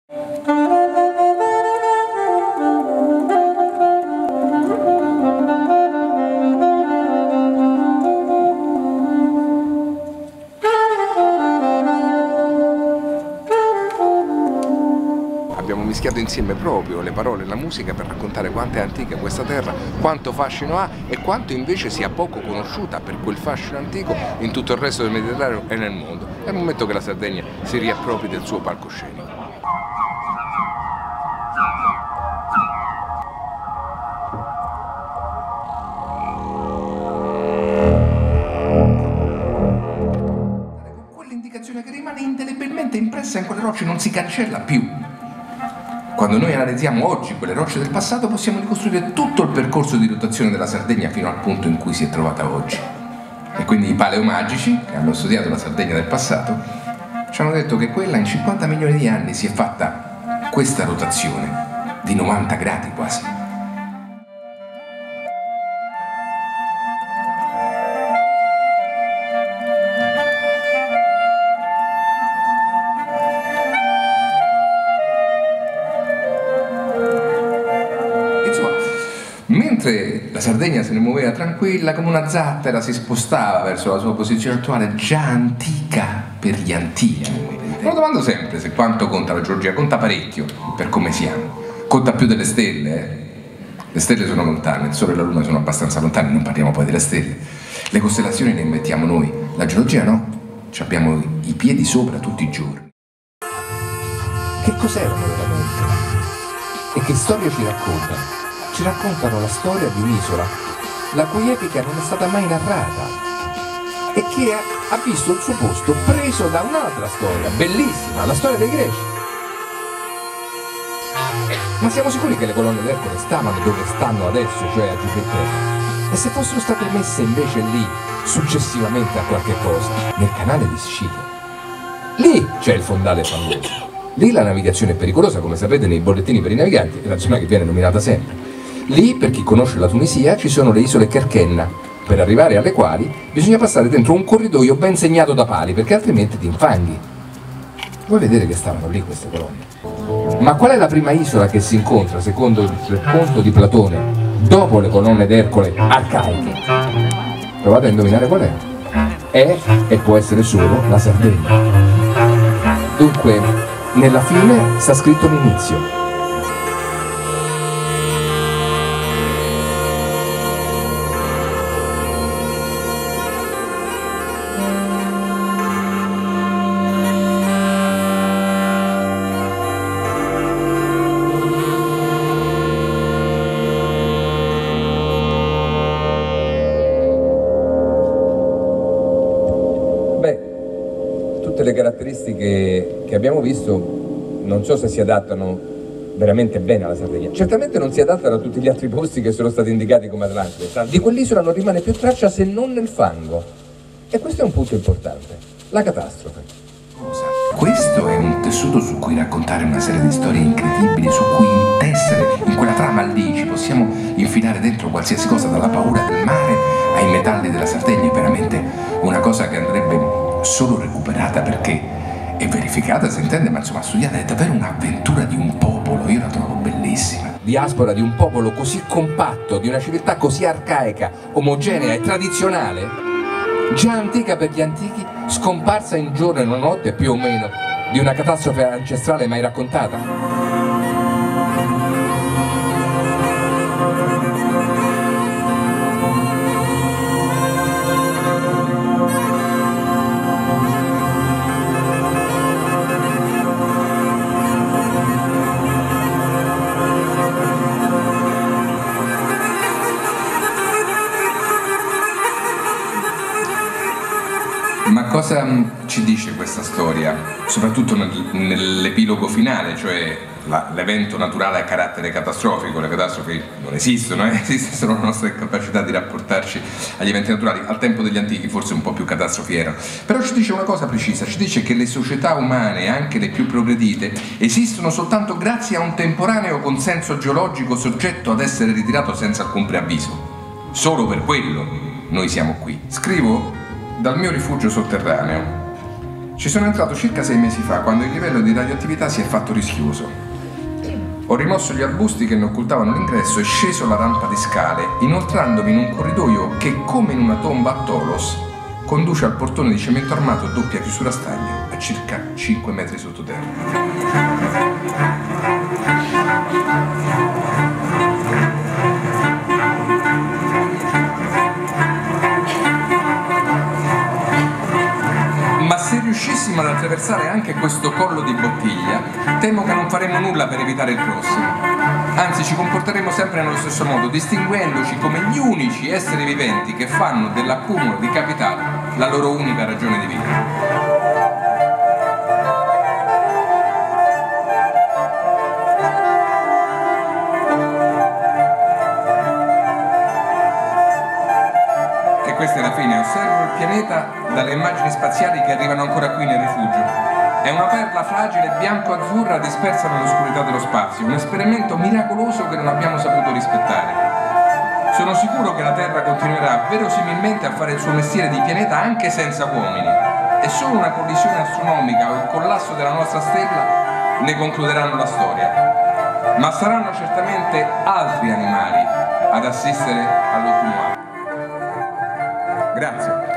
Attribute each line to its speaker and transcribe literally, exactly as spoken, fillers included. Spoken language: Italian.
Speaker 1: Abbiamo mischiato insieme proprio le parole e la musica per raccontare quanto è antica questa terra, quanto fascino ha e quanto invece sia poco conosciuta per quel fascino antico in tutto il resto del Mediterraneo e nel mondo. È il momento che la Sardegna si riappropri del suo palcoscenico. Con quell'indicazione che rimane indelebilmente impressa in quelle rocce non si cancella più. Quando noi analizziamo oggi quelle rocce del passato possiamo ricostruire tutto il percorso di rotazione della Sardegna fino al punto in cui si è trovata oggi. E quindi i paleomagici, che hanno studiato la Sardegna del passato, ci hanno detto che quella in cinquanta milioni di anni si è fatta questa rotazione di novanta gradi quasi. Mentre la Sardegna se ne muoveva tranquilla come una zattera, si spostava verso la sua posizione attuale, già antica per gli antichi. Me lo domando sempre se quanto conta la geologia. Conta parecchio per come siamo. Conta più delle stelle, eh? Le stelle sono lontane, il Sole e la Luna sono abbastanza lontani, non parliamo poi delle stelle. Le costellazioni le inventiamo noi, la geologia no. Ci abbiamo i piedi sopra tutti i giorni.
Speaker 2: Che cos'erano veramente? E che storia ci raccontano? Ci raccontano la storia di un'isola, la cui epica non è stata mai narrata e che ha, ha visto il suo posto preso da un'altra storia, bellissima, la storia dei Greci. Ma siamo sicuri che le colonne d'Ercole stavano dove stanno adesso, cioè a Gibilterra? E se fossero state messe invece lì, successivamente a qualche cosa, nel canale di Sicilia? Lì c'è il fondale famoso. Lì la navigazione è pericolosa, come sapete nei bollettini per i naviganti, è la zona che viene nominata sempre. Lì, per chi conosce la Tunisia, ci sono le isole Kerkenna, per arrivare alle quali bisogna passare dentro un corridoio ben segnato da pali, perché altrimenti ti infanghi. Vuoi vedere che stavano lì queste colonne? Ma qual è la prima isola che si incontra, secondo il racconto di Platone, dopo le colonne d'Ercole arcaiche? Provate a indovinare qual è. È, e può essere solo, la Sardegna. Dunque, nella fine sta scritto l'inizio. Le caratteristiche che abbiamo visto non so se si adattano veramente bene alla Sardegna. Certamente non si adattano a tutti gli altri posti che sono stati indicati come Atlantide. Di quell'isola non rimane più traccia se non nel fango. E questo è un punto importante, la catastrofe.
Speaker 1: Cosa? Questo è un tessuto su cui raccontare una serie di storie incredibili, su cui intessere in quella trama lì ci possiamo infilare dentro qualsiasi cosa, dalla paura del mare ai metalli della Sardegna. È veramente una cosa che andrebbe solo recuperata perché è verificata, si intende, ma insomma studiata. È davvero un'avventura di un popolo, io la trovo bellissima.
Speaker 2: Diaspora di un popolo così compatto, di una civiltà così arcaica, omogenea e tradizionale, già antica per gli antichi, scomparsa in giorno e una notte più o meno di una catastrofe ancestrale mai raccontata.
Speaker 1: Ma cosa ci dice questa storia? Soprattutto nel, nell'epilogo finale, cioè l'evento naturale a carattere catastrofico. Le catastrofi non esistono, eh? Esiste solo la nostra capacità di rapportarci agli eventi naturali. Al tempo degli antichi forse un po' più catastrofi erano. Però ci dice una cosa precisa, ci dice che le società umane, anche le più progredite, esistono soltanto grazie a un temporaneo consenso geologico soggetto ad essere ritirato senza alcun preavviso. Solo per quello noi siamo qui. Scrivo dal mio rifugio sotterraneo. Ci sono entrato circa sei mesi fa, quando il livello di radioattività si è fatto rischioso. Ho rimosso gli arbusti che ne occultavano l'ingresso e sceso la rampa di scale, inoltrandomi in un corridoio che, come in una tomba a Tolos, conduce al portone di cemento armato a doppia chiusura stagno, a circa cinque metri sottoterra. Ma se riuscissimo ad attraversare anche questo collo di bottiglia, temo che non faremo nulla per evitare il prossimo. Anzi, ci comporteremo sempre nello stesso modo, distinguendoci come gli unici esseri viventi che fanno dell'accumulo di capitale la loro unica ragione di vivere. Questa è la fine, osservo il pianeta dalle immagini spaziali che arrivano ancora qui nel rifugio. È una perla fragile bianco-azzurra dispersa nell'oscurità dello spazio, un esperimento miracoloso che non abbiamo saputo rispettare. Sono sicuro che la Terra continuerà verosimilmente a fare il suo mestiere di pianeta anche senza uomini, e solo una collisione astronomica o il collasso della nostra stella ne concluderanno la storia. Ma saranno certamente altri animali ad assistere all'ultimo atto. Grazie.